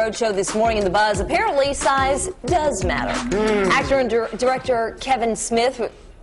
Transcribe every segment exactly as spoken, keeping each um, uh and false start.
Roadshow this morning in The Buzz. Apparently, size does matter. Mm. Actor and dir director Kevin Smith...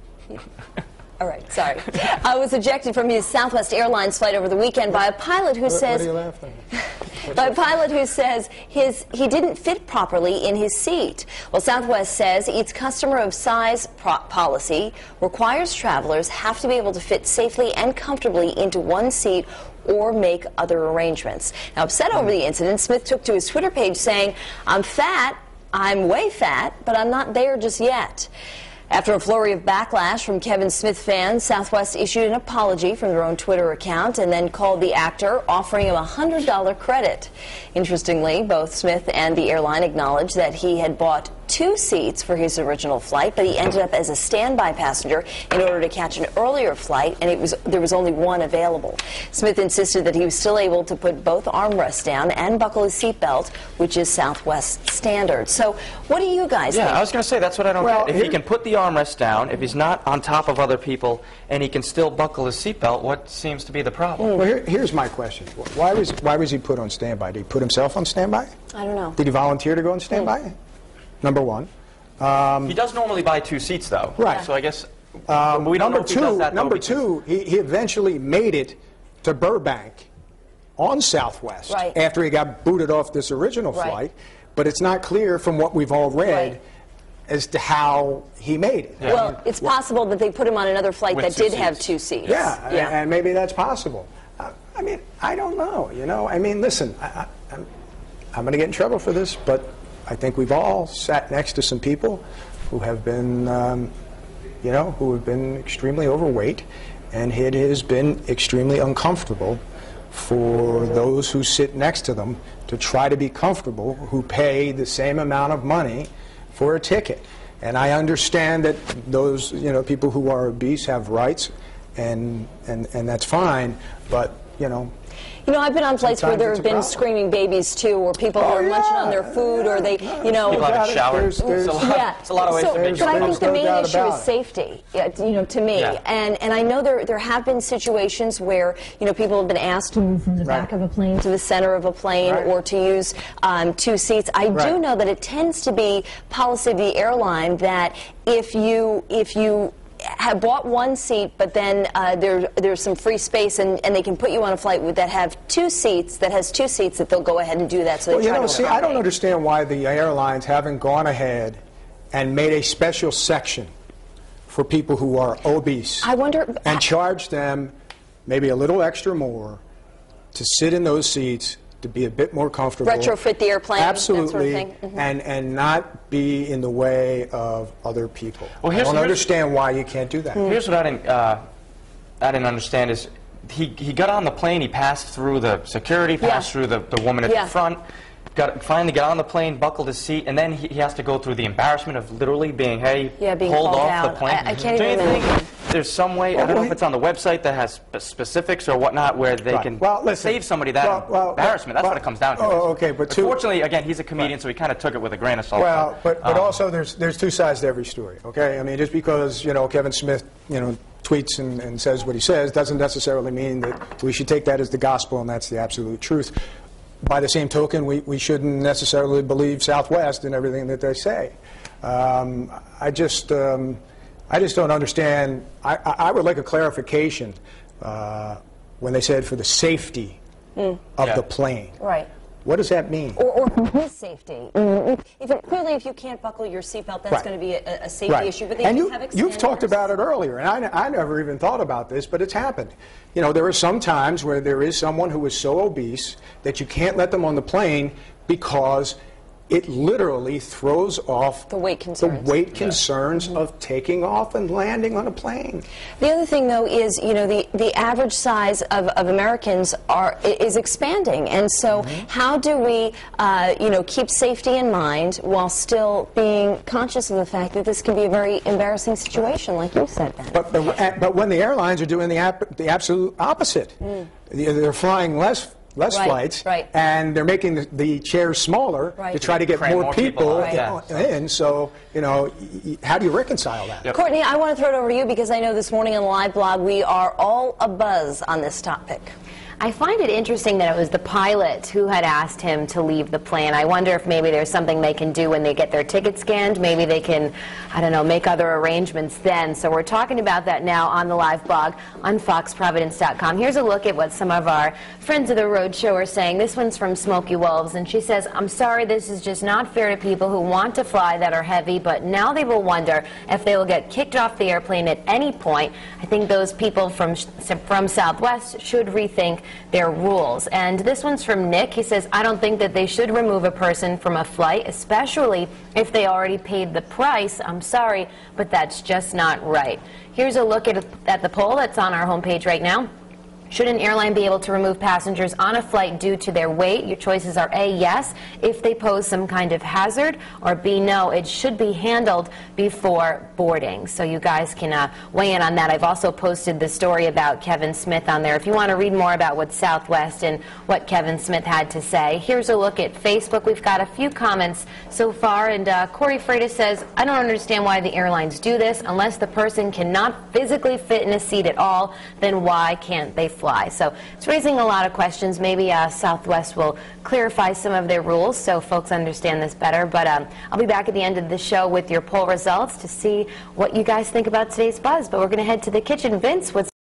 All right, sorry. I was ejected from his Southwest Airlines flight over the weekend by a pilot who what, says... What are you laughing at? by a pilot who says his he didn't fit properly in his seat. Well, Southwest says its customer of size pro policy requires travelers have to be able to fit safely and comfortably into one seat or make other arrangements. Now, upset over the incident, Smith took to his Twitter page saying, "I'm fat, I'm way fat, but I'm not there just yet." After a flurry of backlash from Kevin Smith fans, Southwest issued an apology from their own Twitter account and then called the actor, offering him a one hundred dollar credit. Interestingly, both Smith and the airline acknowledged that he had bought two seats for his original flight, but he ended up as a standby passenger in order to catch an earlier flight, and it was there was only one available. Smith insisted that he was still able to put both armrests down and buckle his seatbelt, which is Southwest standard. So, what do you guys yeah, think? Yeah, I was going to say, that's what I don't well, get. If he can put the armrest down, if he's not on top of other people, and he can still buckle his seatbelt, what seems to be the problem? Well, here, here's my question. Why was, why was he put on standby? Did he put himself on standby? I don't know. Did he volunteer to go on standby? Mm. Number one. Um, he does normally buy two seats, though. Right. So I guess um, we don't number know if two, he does that, Number though, two, he, he eventually made it to Burbank on Southwest right. after he got booted off this original right. flight. But it's not clear from what we've all read right. as to how he made it. Yeah. Well, it's possible that they put him on another flight With that did seats. have two seats. Yeah, yeah. And, and maybe that's possible. Uh, I mean, I don't know, you know. I mean, listen, I, I, I'm, I'm going to get in trouble for this, but I think we've all sat next to some people who have been, um, you know, who have been extremely overweight, and it has been extremely uncomfortable for those who sit next to them to try to be comfortable, who pay the same amount of money for a ticket. And I understand that those, you know, people who are obese have rights, and and and that's fine, but you know. You know, I've been on flights where Sometimes there it's have a been problem. screaming babies, too, or people Oh, are yeah. munching on their food, or they, you know... People have a shower. There's, there's, It's a lot, yeah. it's a lot of ways so, to make But I sure. think the no main doubt issue about is it. safety, yeah, you know, to me. Yeah. And and I know there there have been situations where, you know, people have been asked to move from the Right. back of a plane to the center of a plane Right. or to use um, two seats. I Right. do know that it tends to be policy of the airline that if you if you have bought one seat, but then uh, there there's some free space, and, and they can put you on a flight with, that have two seats, that has two seats, that they'll go ahead and do that. So they Well, you try know, to see, I don't accommodate. understand why the airlines haven't gone ahead and made a special section for people who are obese. I wonder... And charge them maybe a little extra more to sit in those seats, to be a bit more comfortable. Retrofit the airplane, Absolutely, that sort of thing. Mm-hmm. and, and not be in the way of other people. Well, I here's- don't here's- understand why you can't do that. Here's what I didn't, uh, I didn't understand is he, he got on the plane, he passed through the security, passed Yeah. through the, the woman at Yeah. the front, got finally got on the plane, buckled his seat, and then he, he has to go through the embarrassment of literally being, hey, Yeah, being pulled called off out. the plane. I- I can't Do you even think imagine. there's some way, I don't know if it's on the website that has spe specifics or whatnot, where they Right. can Well, listen, save somebody that well, well, embarrassment. That's well, what it comes down to. oh, okay, but two- Fortunately, again, he's a comedian, so he kind of took it with a grain of salt. Well, but, but Um, also there's there's two sides to every story, okay? I mean, just because, you know, Kevin Smith, you know, tweets and, and says what he says doesn't necessarily mean that we should take that as the gospel and that's the absolute truth. By the same token, we, we shouldn't necessarily believe Southwest and everything that they say. Um, I just um, I just don't understand. I, I I would like a clarification uh, when they said for the safety Mm. of Yeah. the plane. Right. What does that mean? Or, or for his safety. If it, clearly, if you can't buckle your seatbelt, that's Right. going to be a, a safety Right. issue. But they and do you, have you've talked expanders. about it earlier, and I, I never even thought about this, but it's happened. You know, there are some times where there is someone who is so obese that you can't let them on the plane because it literally throws off The weight concerns. the weight concerns of taking off and landing on a plane. The other thing, though, is, you know, the, the average size of, of Americans are is expanding. And so Mm-hmm. how do we, uh, you know, keep safety in mind while still being conscious of the fact that this can be a very embarrassing situation, like you said, Ben? But, but, but when the airlines are doing the, ap the absolute opposite, Mm. they're flying less less Right, flights, right. and they're making the, the chairs smaller Right. to try to get Cram more, more people people, out, in, yeah. in. So, you know, y y how do you reconcile that? Yep. Courtney, I want to throw it over to you because I know this morning on the live blog we are all abuzz on this topic. I find it interesting that it was the pilot who had asked him to leave the plane. I wonder if maybe there's something they can do when they get their ticket scanned. Maybe they can, I don't know, make other arrangements then. So we're talking about that now on the live blog on fox providence dot com. Here's a look at what some of our friends of the road show are saying. This one's from Smoky Wolves, and she says, I'm sorry, this is just not fair to people who want to fly that are heavy, but now they will wonder if they will get kicked off the airplane at any point. I think those people from, from Southwest should rethink their rules. And this one's from Nick. He says, I don't think that they should remove a person from a flight, especially if they already paid the price. I'm sorry, but that's just not right. Here's a look at, at the poll that's on our homepage right now. Should an airline be able to remove passengers on a flight due to their weight? Your choices are A, yes, if they pose some kind of hazard, or B, no, it should be handled before boarding. So you guys can uh, weigh in on that. I've also posted the story about Kevin Smith on there. If you want to read more about what Southwest and what Kevin Smith had to say, here's a look at Facebook. We've got a few comments so far, and uh, Corey Freitas says, I don't understand why the airlines do this. Unless the person cannot physically fit in a seat at all, then why can't they fly? So it's raising a lot of questions. Maybe uh, Southwest will clarify some of their rules so folks understand this better. But um, I'll be back at the end of the show with your poll results to see what you guys think about today's buzz. But we're going to head to the kitchen. Vince, what's